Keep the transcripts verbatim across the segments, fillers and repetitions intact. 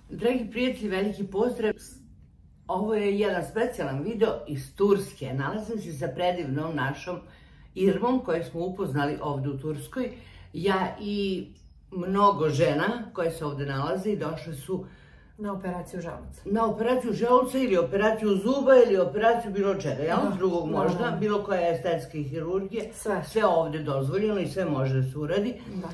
Dragi prijatelji, veliki pozdrav. Ovo je jedan specijalan video iz Turske. Nalazim se sa predivnom našom Irmom koju smo upoznali ovde u Turskoj. Ja i mnogo žena koje se ovde nalaze i došle su na operaciju želuca. Na operaciju želuca ili operaciju zuba ili operaciju bilo čega, jel? Drugog možda, bilo koja estetska hirurgija. Sve. Sve ovde dozvoljeno i sve može da se uradi.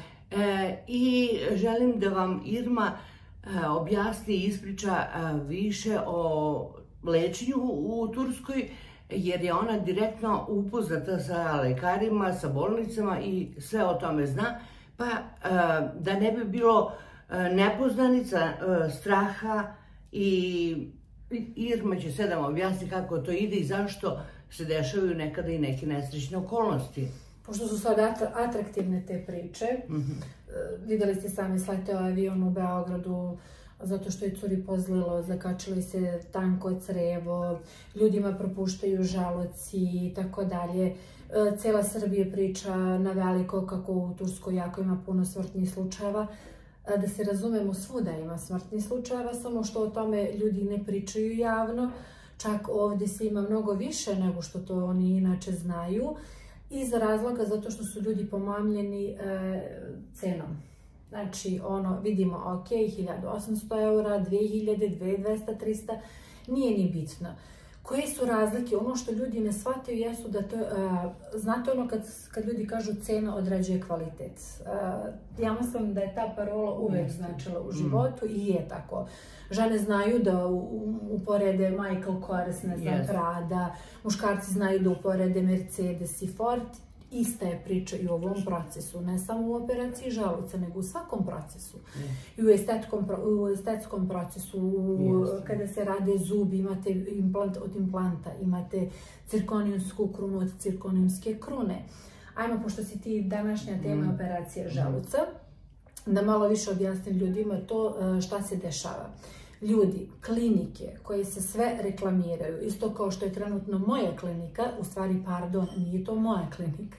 I želim da vam Irma objasni i ispriča više o lečenju u Turskoj, jer je ona direktno upoznata sa lekarima, sa bolnicama i sve o tome zna, pa da ne bi bilo nepoznanica, straha, i Irma će sad da vam objasni kako to ide i zašto se dešavaju nekada i neke nesrećne okolnosti. Pošto su sad atraktivne te priče, videli ste sami, sleteo avion u Beogradu zato što je curi pozlilo, zakačili se tanko crevo, ljudima propuštaju želuci i tako dalje. Cela Srbija priča na veliko kako u Turskoj jako ima puno smrtnih slučajeva. Da se razumemo, svuda ima smrtnih slučajeva, samo što o tome ljudi ne pričaju javno. Čak ovdje se ima mnogo više nego što to oni inače znaju. Iz razloga zato što su ljudi pomamljeni cenom. Znači, ono, vidimo, ok, hiljadu osamsto eura, dve hiljade, dve hiljade dvesta, trista, nije ni bitno. Koje su razlike? Ono što ljudi ne shvataju jesu da to, znate ono kad ljudi kažu cena određuje kvalitet. Ja mislim da je ta parola uvek značila u životu i je tako. Žene znaju da uporede Michael Kors, ne znam, Prada, muškarci znaju da uporede Mercedes i Ford. Ista je priča i u ovom procesu, ne samo u operaciji želuca, nego u svakom procesu. I u estetskom procesu, kada se rade zubi, imate implant od implanta, imate cirkonijumsku krunu od cirkonijumske krune. Ajmo, pošto si ti današnja tema operacija želuca, da malo više objasnim ljudima to šta se dešava. Ljudi, klinike koje se sve reklamiraju, isto kao što je trenutno moja klinika, u stvari, pardon, nije to moja klinika.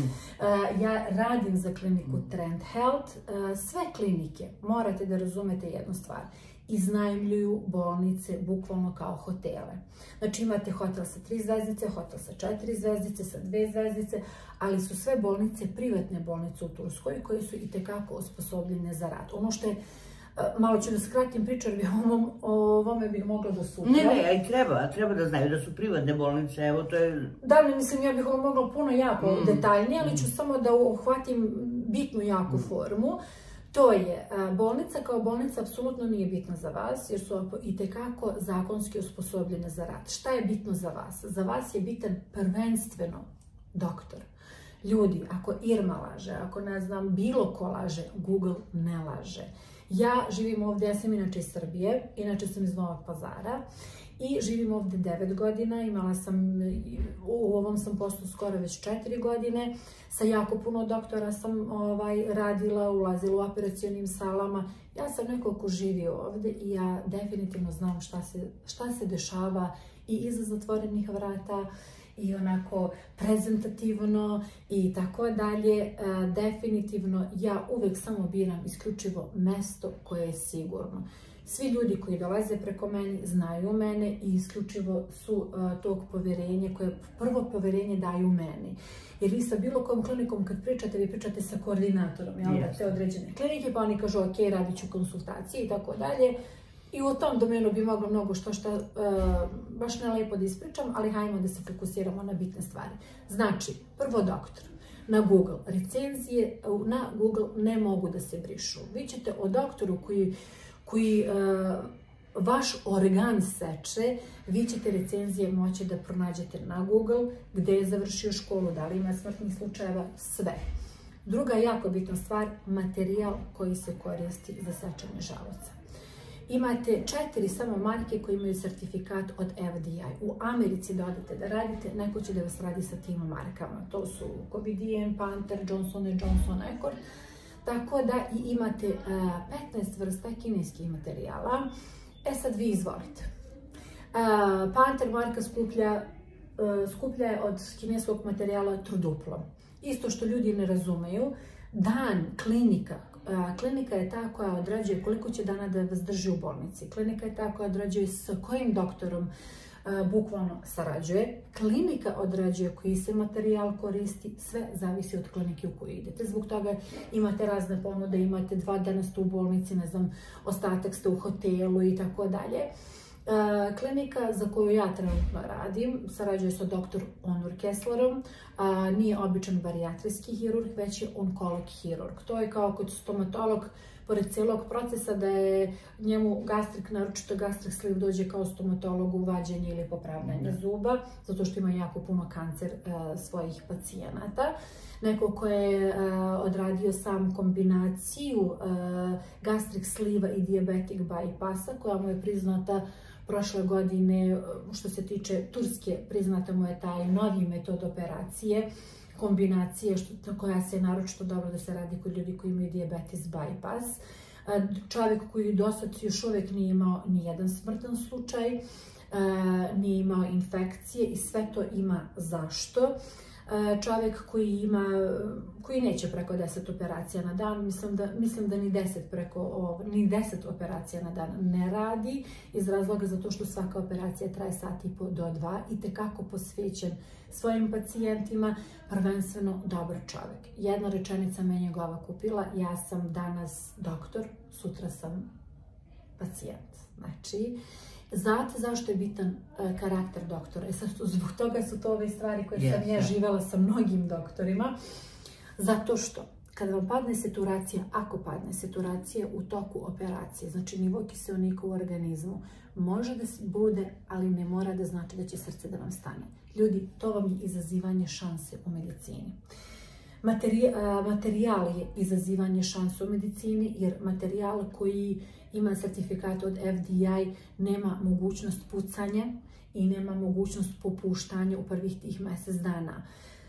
Ja radim za kliniku Trend Health. Sve klinike, morate da razumete jednu stvar, iznajmljuju bolnice bukvalno kao hotele. Znači imate hotel sa tri zvezdice, hotel sa četiri zvezdice, sa dve zvezdice, ali su sve bolnice privatne bolnice u Turskoj koje su itekako osposobljene za rad. Ono što je, malo ću da skratim priču, jer o ovome bih mogla da sutra. Ne, ne, i treba, treba da znaju da su privatne bolnice, evo to je... Da, ne, mislim, ja bih ovo mogla puno jako detaljnije, ali ću samo da uhvatim bitnu jaku formu. To je, bolnica kao bolnica apsolutno nije bitna za vas, jer su itekako zakonski osposobljene za rad. Šta je bitno za vas? Za vas je bitan prvenstveno doktor. Ljudi, ako Irma laže, ako ne znam, bilo ko laže, Google ne laže. Ja živim ovdje, ja sam inače iz Srbije, inače sam iz Novog Pazara i živim ovdje devet godina, imala sam, u ovom sam poslu skoro već četiri godine, sa jako puno doktora sam radila, ulazila u operacionim salama. Ja sam neko ko živi ovdje i ja definitivno znam šta se dešava i iza zatvorenih vrata, i onako prezentativno i tako dalje. Definitivno ja uvek samo biram isključivo mesto koje je sigurno. Svi ljudi koji dolaze preko mene znaju mene i isključivo su tog poverenja koje prvo poverenje daju meni. Jer vi sa bilo kojom klinikom kad pričate, vi pričate sa koordinatorom, te određene klinike, pa oni kažu ok, radit ću konsultacije i tako dalje. I u tom domenu bi moglo mnogo što što baš ne lepo da ispričam, ali hajmo da se fokusiramo na bitne stvari. Znači, prvo doktor, na Google, recenzije na Google ne mogu da se brišu. Vi ćete o doktoru koji vaš organ seče, vi ćete recenzije moći da pronađete na Google, gde je završio školu, da li ima smrtnih slučajeva, sve. Druga jako bitna stvar, materijal koji se koristi za sečenje želuca. Imate četiri samo marke koje imaju sertifikat od F D A. U Americi da odete da radite, neko će da vas radi sa tim markama. To su Covidien, Panther, Johnson and Johnson, Accord. Tako da i imate petnaest vrsta kineskih materijala. E sad vi izvolite. Panther marka skuplja je od kineskog materijala truduplo. Isto što ljudi ne razumeju, dan klinika klinika je ta koja određuje koliko će dana da vas drži u bolnici. Klinika je ta koja određuje s kojim doktorom bukvalno sarađuje. Klinika određuje koji se materijal koristi, sve zavisi od klinike u koju idete. Zbog toga imate razne ponude, imate dva dana ste u bolnici, ne znam, ostatak ste u hotelu i tako dalje. Klinika za koju ja trenutno radim sarađuje sa doktor Onur Kesslerom, nije običan barijatrijski hirurg, već je onkolog hirurg. To je kao kod stomatolog, pored cijelog procesa da je njemu gastrik, naročito gastrik sliv dođe kao stomatologu u vađenje ili popravljanje zuba, zato što ima jako puno kancer svojih pacijenata. Neko ko je odradio sam kombinaciju gastrik sliva i diabetic bypassa, koja mu je priznata prošle godine, što se tiče Turske, priznata mu je taj novi metod operacije, kombinacije koja se naročito dobro da se radi kod ljudi koji imaju diabetes bypass. Čovjek koji dosad još uvijek nije imao nijedan smrtan slučaj, nije imao infekcije i sve to ima zašto. Čovjek koji ima, koji neće preko deset operacija na dan, mislim da, mislim da ni deset preko, ni deset operacija na dan ne radi, iz razloga zato što svaka operacija traje sat i po do dva i tekako posvećen svojim pacijentima, prvenstveno dobar čovjek. Jedna rečenica me njegova kupila, ja sam danas doktor, sutra sam pacijent. Znači, znate zašto je bitan karakter doktora? E sad, zbog toga su to ove stvari koje yes, sam ja živjela sa mnogim doktorima. Zato što, kada vam padne saturacija, ako padne saturacija u toku operacije, znači nivo kiseonika u organizmu, može da bude, ali ne mora da znači da će srce da vam stane. Ljudi, to vam je izazivanje šanse u medicini. Materijal je izazivanje šanse u medicini, jer materijal koji ima certifikat od F D A nema mogućnost pucanja i nema mogućnost popuštanja u prvih tih mjesec dana.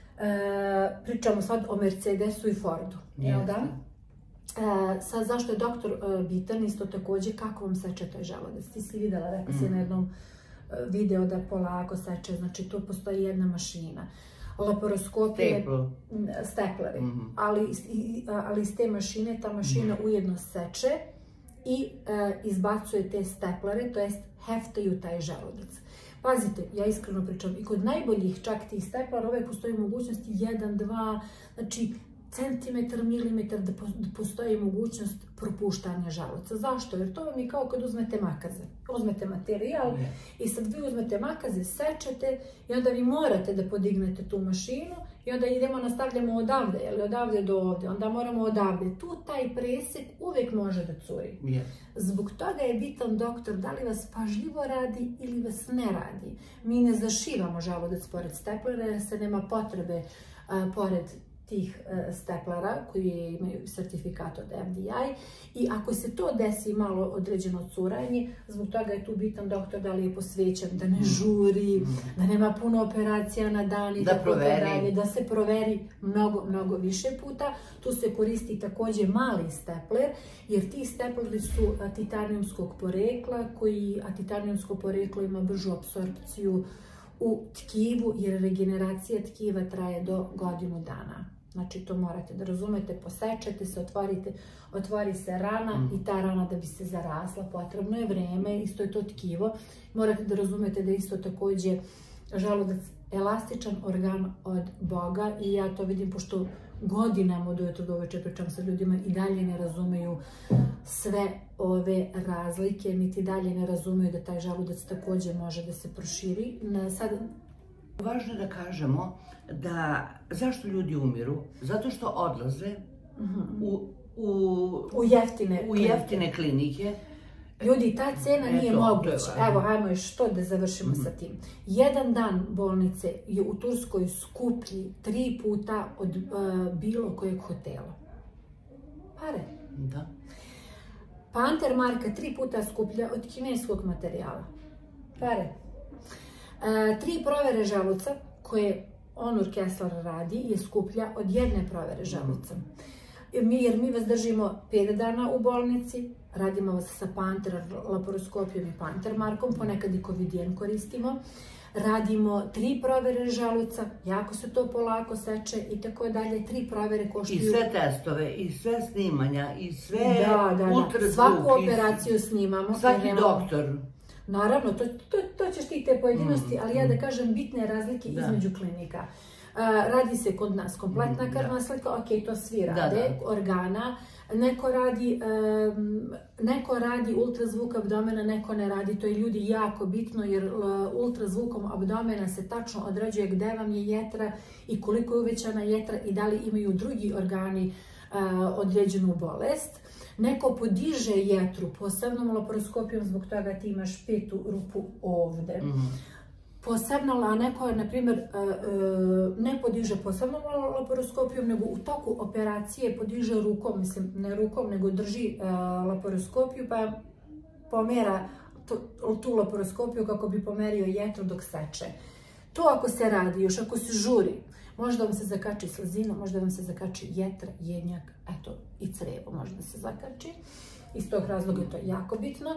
E, pričamo sad o Mercedesu i Fordu, jel da? E, sad, zašto je doktor e, bitan? Isto također kako vam seče taj želudac. Ti si vidjela, rekla si mm. na jednom video da polako seče, znači tu postoji jedna mašina. Laparoskopije, stepleri, mm-hmm. ali, ali iz te mašine, ta mašina mm-hmm. ujedno seče i e, izbacuje te steplere, to jest heftaju taj želudac. Pazite, ja iskreno pričam, i kod najboljih čak tih steplera uvijek postoji mogućnost jedan, dva, znači centimetar, milimetar da postoji mogućnost propuštanja želuca. Zašto? Jer to vam je kao kad uzmete makaze. Uzmete materijal yeah. i sad vi uzmete makaze, sečete i onda vi morate da podignete tu mašinu i onda idemo, nastavljamo odavde, jel, odavde do ovdje, onda moramo odavde. Tu taj presek uvijek može da curi. Yeah. Zbog toga je bitan doktor da li vas pažljivo radi ili vas ne radi. Mi ne zašivamo želudac pored steplera jer se nema potrebe a, pored tih steplera koji imaju certifikat od F D A i ako se to desi malo određeno curanje, zbog toga je tu bitan doktor da li je posvećen, da ne žuri, da nema puno operacija na dan i da, dalje, da se proveri mnogo, mnogo više puta. Tu se koristi također mali stepler, jer ti stepleri su titanijumskog porekla, koji, a titanijumsko poreklo ima bržu apsorpciju u tkivu, jer regeneracija tkiva traje do godinu dana. Znači, to morate da razumete, posečete se, otvorite, otvori se rana mm. i ta rana da bi se zarasla, potrebno je vreme, isto je to tkivo. Morate da razumete da isto također želudac elastičan organ od Boga i ja to vidim pošto godinama od ujutro do uveče pričam sa ljudima i dalje ne razumeju sve ove razlike, niti dalje ne razumeju da taj želudac također može da se proširi. Sad, važno je da kažemo da zašto ljudi umiru? Zato što odlaze mm-hmm. u, u, u, jeftine, u jeftine klinike. Ljudi, ta cena nije moguća. Evo, ajmo još to da završimo mm-hmm. sa tim. Jedan dan bolnice je u Turskoj skuplji tri puta od uh, bilo kojeg hotela. Pare. Da. Panter marka tri puta skuplja od kineskog materijala. Pare. Uh, tri provere želuca koje Onur Kessler radi je skuplja od jedne provere želuca. Mi, jer mi vas držimo pet dana u bolnici, radimo sa Panter laparoskopijom i Panter markom, ponekad i Covidien koristimo. Radimo tri provere želuca, jako se to polako seče i tako dalje, tri provere koštuju... I sve testove, i sve snimanja, i sve da, da, ultrazvuk. Svaku operaciju snimamo. Svaki doktor. Naravno, to, to, to ćeš ti te pojedinosti, ali ja da kažem bitne razlike da. Između klinika. Uh, radi se kod nas kompletna krvna slika, ok, to svi rade, da, da. Organa. Neko radi, um, neko radi ultrazvuk abdomena, neko ne radi. To je ljudi jako bitno jer uh, ultrazvukom abdomena se tačno određuje gde vam je jetra i koliko je uvećana jetra i da li imaju drugi organi uh, određenu bolest. Neko podiže jetru posebnom laparoskopijom, zbog toga ti imaš petu rupu ovde. Mm-hmm. Posebno, a neko, na primjer, ne podiže posebnom laparoskopijom, nego u toku operacije podiže rukom, mislim, ne rukom, nego drži laparoskopiju, pa pomera tu laparoskopiju kako bi pomerio jetru dok seče. To ako se radi, još ako se žuri, možda vam se zakači slezina, možda vam se zakači jetra, jednjak, eto, i crevo može da se zakači. Iz tog razloga je to jako bitno.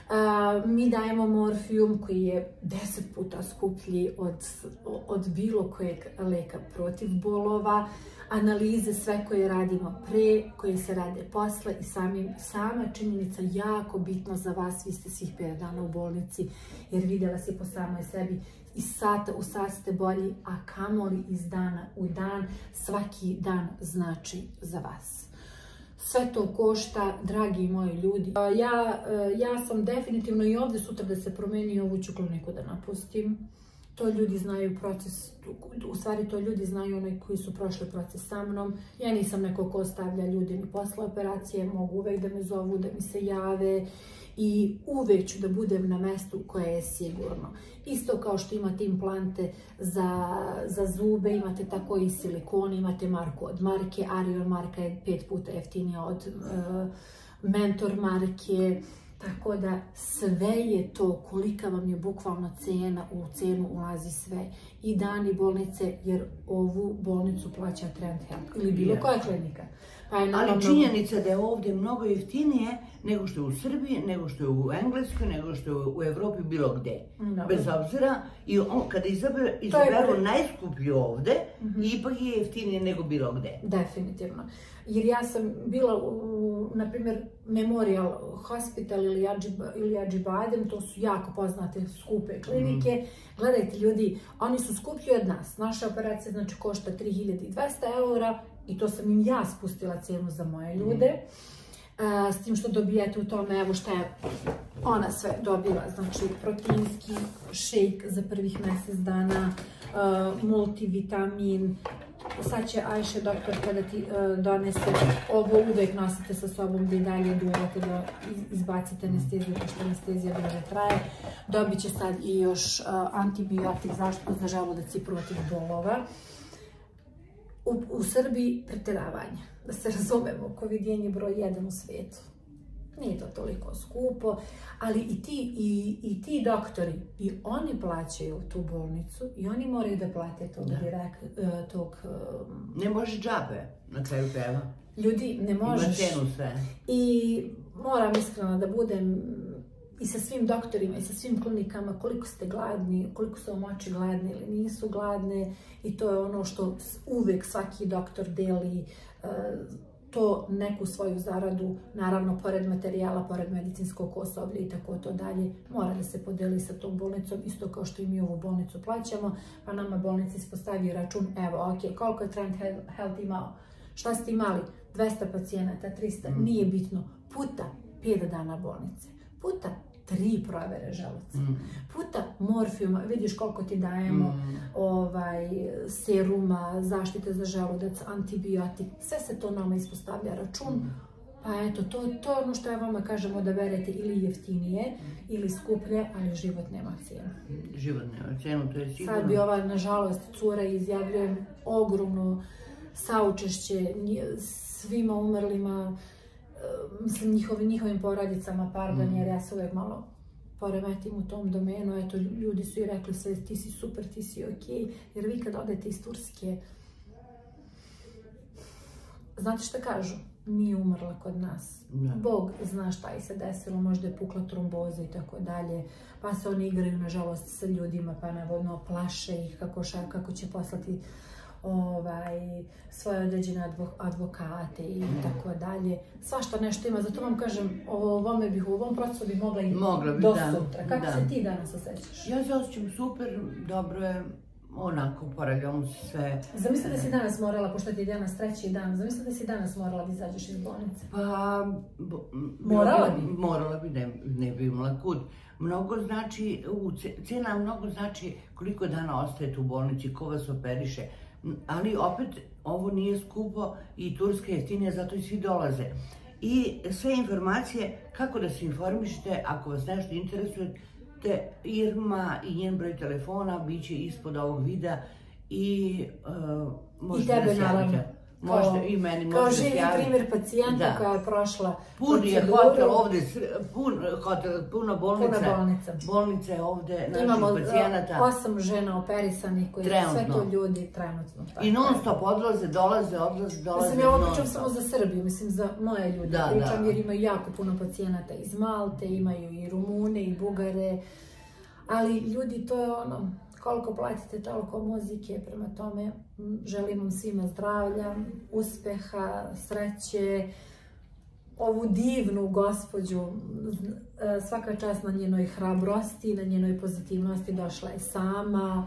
Uh, mi dajemo morfijum koji je deset puta skuplji od, od bilo kojeg leka protiv bolova. Analize sve koje radimo pre, koje se rade posle i samim, sama činjenica jako bitno za vas. Vi ste svih pet dana u bolnici jer vidjela se po samoj sebi. Iz sata u sat ste bolji, a kamoli iz dana u dan. Svaki dan znači za vas. Sve to košta, dragi moji ljudi. Ja, ja sam definitivno i ovdje sutra da se promeni, ovu ću kliniku da napustim. To ljudi znaju proces, u stvari to ljudi znaju onaj koji su prošli proces sa mnom. Ja nisam neko ko ostavlja ljudi ni posle operacije, mogu uvek da me zovu, da mi se jave i uvek ću da budem na mestu koje je sigurno. Isto kao što imate implante za, za zube, imate tako i silikon, imate marku od marke, Arion marka je pet puta jeftinija od uh, Mentor marke. Tako da sve je to, kolika vam je bukvalno cena, u cenu ulazi sve. I dani bolnice, jer ovu bolnicu plaća Trend Health ili bilo koja klinika. Pa je ali činjenica da je ovdje mnogo jeftinije nego što je u Srbiji, nego što je u Engleskoj, nego što je u Evropi, bilo gde. No. Bez obzira, i on, kada izaberu, izaberu najskuplju ovdje, mm-hmm. ipak je jeftinije nego bilo gde. Definitivno. Jer ja sam bila u, na primjer, Memorial Hospital ili, Adžiba, ili Adžibadem, to su jako poznate skupe klinike. Mm-hmm. Gledajte ljudi, oni su skuplji od nas. Naša operacija znači košta tri hiljade dvesta eura i to sam im ja spustila cenu za moje ljude. Mm-hmm. Uh, s tim što dobijete u tome, evo šta je ona sve dobila, znači proteinski šejk za prvih mjesec dana, uh, multivitamin. Sad će Ajše doktor kada ti uh, donese, ovo uvek nosite sa sobom da i dalje duvate da izbacite anesteziju, pošto anestezija duže traje. Dobit će sad i još uh, antibiotik, zaštitu za želudac i protiv bolova. U, u Srbiji pretjeravanje, da se razumemo, Covidien je broj jedan u svijetu. Nije to toliko skupo, ali i ti, i, i ti doktori, i oni plaćaju tu bolnicu i oni moraju da plate tog direkt, uh, tog... Um... Ne može džabe na kraju krajeva. Ljudi, ne možeš. Ima cenu sve. I moram iskreno da budem i sa svim doktorima i sa svim klinikama, koliko ste gladni, koliko su vam oči gladne ili nisu gladne, i to je ono što uvek svaki doktor deli, uh, to neku svoju zaradu, naravno pored materijala, pored medicinskog osoblja i tako to dalje, mora da se podeli sa tom bolnicom, isto kao što i mi ovu bolnicu plaćamo, pa nama bolnica ispostavi račun, evo, ok, koliko je Trend Health imao, šta ste imali, dvesta pacijenata, trista, mm. nije bitno, puta pet dana bolnice, puta tri provere želuca, mm. puta morfijuma, vidiš koliko ti dajemo, mm. ovaj, seruma, zaštite za želudac, antibiotik, sve se to nama ispostavlja račun, mm. pa eto, to, to je ono što ja vama kažem, odaberete ili jeftinije, mm. ili skuplje, ali život nema cijenu. Život nema cijenu, to je sigurno. Sad bi ova, nažalost, cura izjavljujem ogromno saučešće svima umrlima, mislim, njihovim, njihovim porodicama, pardon, mm. jer ja se uvijek malo poremetim u tom domenu. Eto, ljudi su i rekli sve, ti si super, ti si okej, jer vi kad odete iz Turske, znate šta kažu? nije umrla kod nas. Bog zna šta je se desilo, možda je pukla tromboza i tako dalje, pa se oni igraju nažalost sa ljudima, pa navodno plaše ih kako će poslati svoje određene advokate i tako dalje. Svašta nešto ima, zato vam kažem, o ovome bih, u ovom procesu bih mogla i do sutra. Kako se ti danas osjećaš? Ja se osjećam super, dobro je, onako, poravljamo se sve. Zamisli da si danas morala, pošto ti je danas treći dan, zamisli da si danas morala da izađeš iz bolnice? Pa... Morala bi? Morala bi, ne bi imala kud. Mnogo znači, cena mnogo znači koliko dana ostajete u bolnici, ko vas operiše. Ali opet, ovo nije skupo i Turska je jeftinija, zato i svi dolaze. I sve informacije, kako da se informišete, ako vas nešto interesuje, te Irma i njen broj telefona bit će ispod ovog videa i možete da se javite. I meni kao možete živi javiti. Primjer pacijenta koja je prošla pun je hotel ovde, pun hotel, puna bolnica. Puna bolnica. Bolnica je ovde naših pacijenata. Imamo osam žena operisanih koji sve to ljudi trenutno. I non stop odlaze, dolaze, odlaze, dolaze. Mislim, ja ovo pričam samo za Srbiju, mislim za moje ljude. Pričam jer imaju jako puno pacijenata iz Malte, imaju i Rumune i Bugare. Ali ljudi, to je ono, koliko platite, toliko muzike, prema tome želim vam svima zdravlja, uspeha, sreće, ovu divnu gospođu, svaka čast na njenoj hrabrosti, na njenoj pozitivnosti, došla je sama.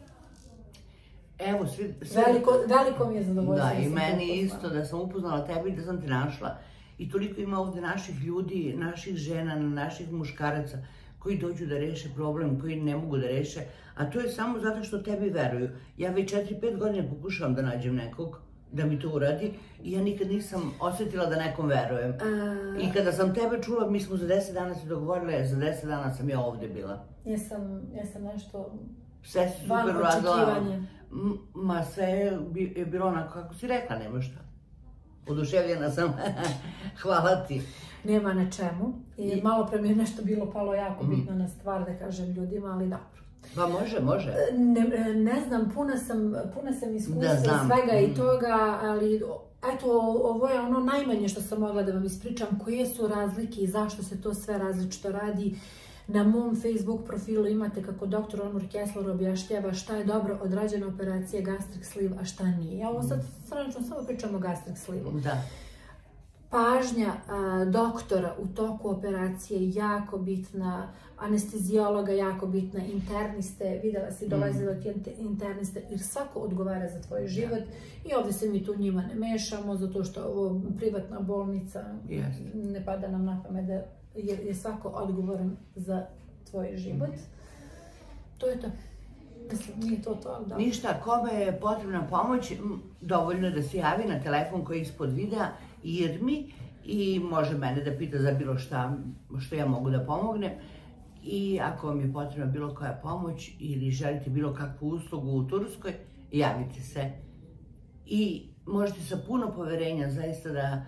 Evo, svi... Veliko mi je zadovoljstvo. Da, i meni isto, da sam upoznala tebe i da sam te našla. I toliko ima ovde naših ljudi, naših žena, naših muškaraca, koji dođu da reše problem, koji ne mogu da reše, a to je samo zato što tebi veruju. Ja već četiri pet godina pokušavam da nađem nekog da mi to uradi i ja nikad nisam osjetila da nekom verujem. I kada sam tebe čula, mi smo za deset dana se dogovorile, za deset dana sam ja ovde bila. Jesam nešto van očekivanja. Ma sve je bilo onako kako si rekla, nema šta. Oduševljena sam. Hvala ti. Nema na čemu. I malo pre mi je nešto bilo palo jako bitno na stvar da kažem ljudima, ali dobro. Pa može, može. Ne znam, puna sam iskustva svega i toga, ali eto, ovo je ono najmanje što sam mogla da vam ispričam, koje su razlike i zašto se to sve različito radi. Na mom Facebook profilu imate kako doktor Onur Kessler objašnjava šta je dobro odrađena operacija gastric sleeve, a šta nije. Ja ovo sad stranično samo pričam o gastric sleeve-u. Da. Pažnja doktora u toku operacije je jako bitna, anestezijologa jako bitna, interniste, videla si dolazila ti interniste, jer svako odgovara za tvoj život i ovdje se mi tu njima ne mešamo, zato što ovo privatna bolnica, ne pada nam na pamet da je svako odgovoran za tvoj život. To je to. Mislim, nije to to, da. Ništa, kome je potrebna pomoć, dovoljno je da se javi na telefon koji je ispod videa Irmi i može mene da pita za bilo šta što ja mogu da pomognem. I ako vam je potrebna bilo koja pomoć ili želite bilo kakvu uslugu u Turskoj, javite se. I možete sa puno poverenja zaista da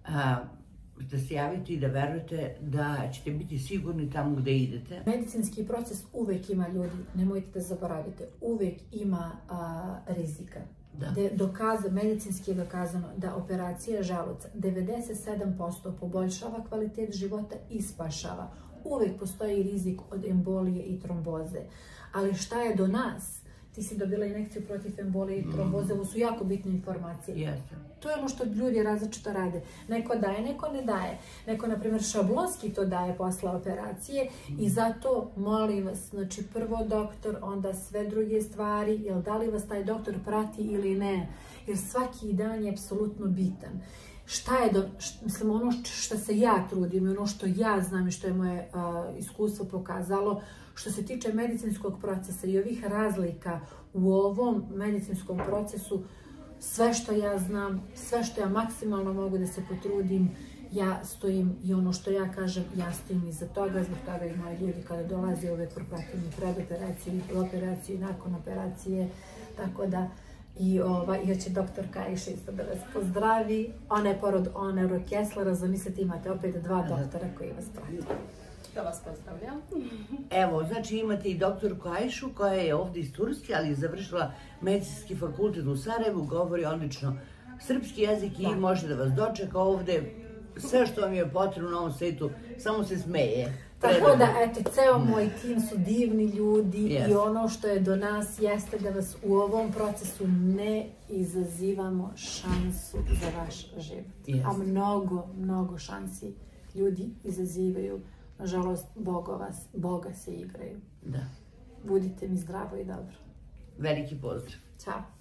da se javite i da verujete da ćete biti sigurni tamo gde idete. Medicinski proces uvek ima, ljudi, nemojte da zaboravite, uvek ima rizika. Medicinski je dokazano da operacija želuca devedeset sedam posto poboljšava kvalitet života i spašava. Uvek postoji rizik od embolije i tromboze. Ali šta je do nas? Ti si dobila injekciju protiv embolije i tromboze, ovo su jako bitne informacije. To je ono što ljudi različito rade. Neko daje, neko ne daje. Neko, na primjer, šablonski to daje posle operacije i zato molim vas, znači prvo doktor, onda sve druge stvari, jel da li vas taj doktor prati ili ne, jer svaki dan je apsolutno bitan. Šta je, mislim, ono što se ja trudim i ono što ja znam i što je moje iskustvo pokazalo, što se tiče medicinskog procesa i ovih razlika u ovom medicinskom procesu, sve što ja znam, sve što ja maksimalno mogu da se potrudim, ja stojim i ono što ja kažem, ja stojim iza toga, zbog toga i moji ljudi kada dolaze uvek propratim i pred operaciju i operaciju i nakon operacije, tako da i hoće doktor Kajša isto da vas pozdravi. Ona je porod Onura Kesslera, zamislite imate opet dva doktora koji vas prati. Da vas pozdravljam. Evo, znači imate i doktor Kajšu koja je ovdje iz Turske, ali je završila medicinski fakultet u Sarajevu, govori odlično srpski jezik i može da vas dočeka ovde. Sve što vam je potrebno na ovom svetu, samo se smeje. Tako da, eto, ceo moj tim su divni ljudi i ono što je do nas jeste da vas u ovom procesu ne izazivamo šansu za vaš život. A mnogo, mnogo šansi ljudi izazivaju. Nažalost, Boga se igraju. Da. Budite mi zdravo i dobro. Veliki pozdrav. Ćao.